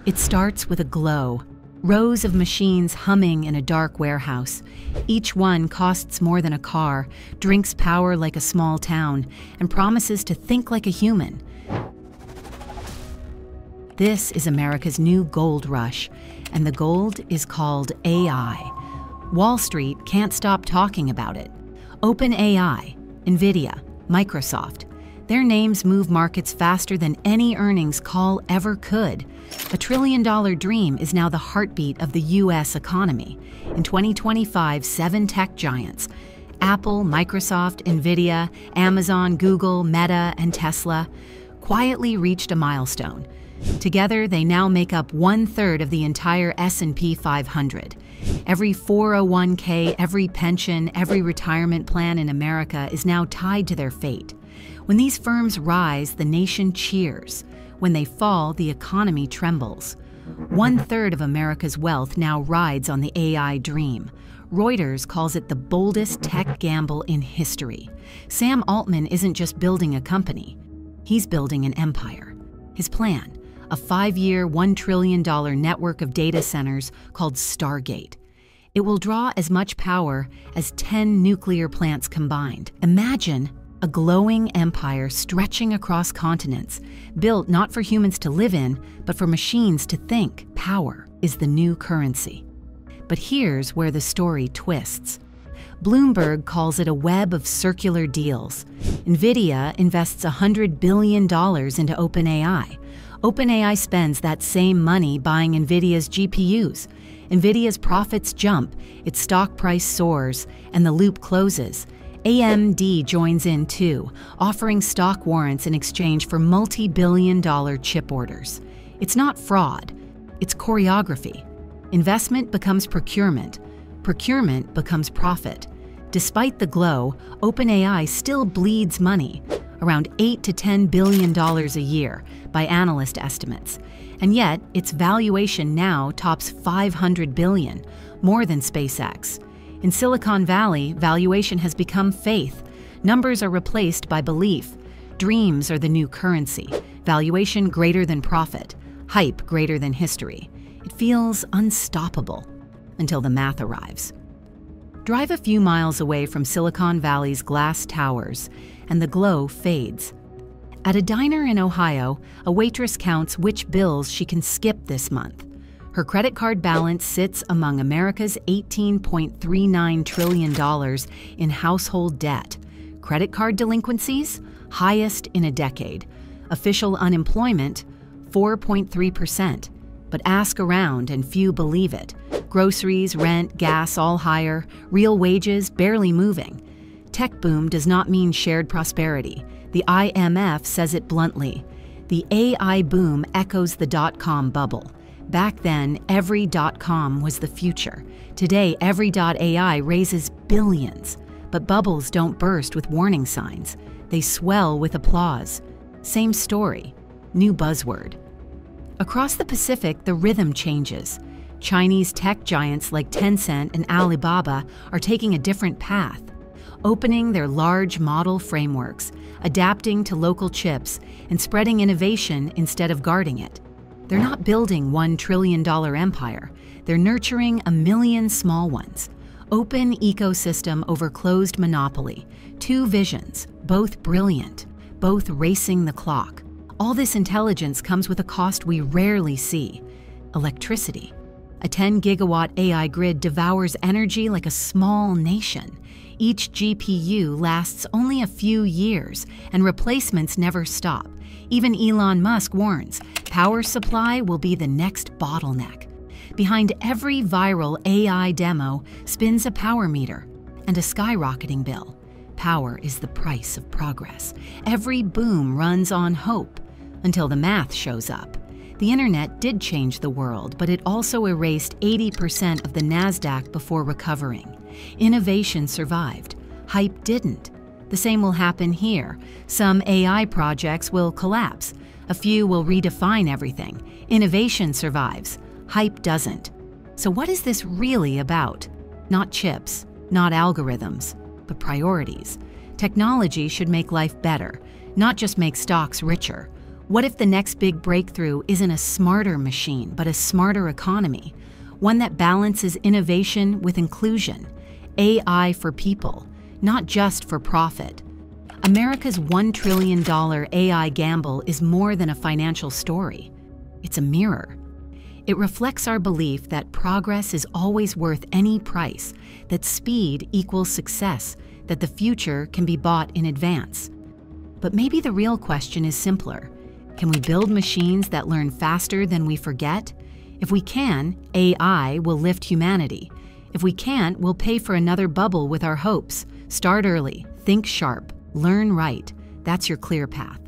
It starts with a glow. Rows of machines humming in a dark warehouse. Each one costs more than a car, drinks power like a small town, and promises to think like a human. This is America's new gold rush, and the gold is called AI. Wall Street can't stop talking about it. OpenAI, Nvidia, Microsoft. Their names move markets faster than any earnings call ever could. A $1 trillion dream is now the heartbeat of the U.S. economy. In 2025, 7 tech giants, Apple, Microsoft, Nvidia, Amazon, Google, Meta, and Tesla, quietly reached a milestone. Together, they now make up 1/3 of the entire S&P 500. Every 401k, every pension, every retirement plan in America is now tied to their fate. When these firms rise, the nation cheers. When they fall, the economy trembles. 1/3 of America's wealth now rides on the AI dream. Reuters calls it the boldest tech gamble in history. Sam Altman isn't just building a company. He's building an empire. His plan, a 5-year, $1 trillion network of data centers called Stargate. It will draw as much power as 10 nuclear plants combined. Imagine a glowing empire stretching across continents, built not for humans to live in, but for machines to think. Power is the new currency. But here's where the story twists. Bloomberg calls it a web of circular deals. Nvidia invests $100 billion into OpenAI. OpenAI spends that same money buying Nvidia's GPUs. Nvidia's profits jump, its stock price soars, and the loop closes. AMD joins in too, offering stock warrants in exchange for multi-billion-dollar chip orders. It's not fraud, it's choreography. Investment becomes procurement. Procurement becomes profit. Despite the glow, OpenAI still bleeds money, around $8 to $10 billion a year by analyst estimates. And yet, its valuation now tops $500 billion, more than SpaceX. In Silicon Valley, valuation has become faith. Numbers are replaced by belief. Dreams are the new currency. Valuation greater than profit. Hype greater than history. It feels unstoppable until the math arrives. Drive a few miles away from Silicon Valley's glass towers, and the glow fades. At a diner in Ohio, a waitress counts which bills she can skip this month. Her credit card balance sits among America's $18.39 trillion in household debt. Credit card delinquencies? Highest in a decade. Official unemployment? 4.3%. But ask around and few believe it. Groceries, rent, gas all higher, real wages barely moving. Tech boom does not mean shared prosperity. The IMF says it bluntly. The AI boom echoes the dot-com bubble. Back then, every .com was the future. Today, every .ai raises billions. But bubbles don't burst with warning signs. They swell with applause. Same story, new buzzword. Across the Pacific, the rhythm changes. Chinese tech giants like Tencent and Alibaba are taking a different path, opening their large model frameworks, adapting to local chips, and spreading innovation instead of guarding it. They're not building $1 trillion empire. They're nurturing 1 million small ones. Open ecosystem over closed monopoly. 2 visions, both brilliant, both racing the clock. All this intelligence comes with a cost we rarely see: electricity. A 10-gigawatt AI grid devours energy like a small nation. Each GPU lasts only a few years, and replacements never stop. Even Elon Musk warns, power supply will be the next bottleneck. Behind every viral AI demo spins a power meter and a skyrocketing bill. Power is the price of progress. Every boom runs on hope until the math shows up. The internet did change the world, but it also erased 80% of the NASDAQ before recovering. Innovation survived. Hype didn't. The same will happen here. Some AI projects will collapse. A few will redefine everything. Innovation survives. Hype doesn't. So what is this really about? Not chips, not algorithms, but priorities. Technology should make life better, not just make stocks richer. What if the next big breakthrough isn't a smarter machine, but a smarter economy? One that balances innovation with inclusion, AI for people, not just for profit. America's $1 trillion AI gamble is more than a financial story. It's a mirror. It reflects our belief that progress is always worth any price, that speed equals success, that the future can be bought in advance. But maybe the real question is simpler. Can we build machines that learn faster than we forget? If we can, AI will lift humanity. If we can't, we'll pay for another bubble with our hopes. Start early, think sharp, learn right. That's your clear path.